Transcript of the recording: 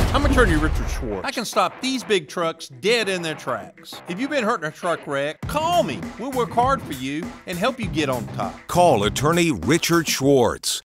I'm Attorney Richard Schwartz. I can stop these big trucks dead in their tracks. If you've been hurt in a truck wreck, call me. We'll work hard for you and help you get on top. Call Attorney Richard Schwartz.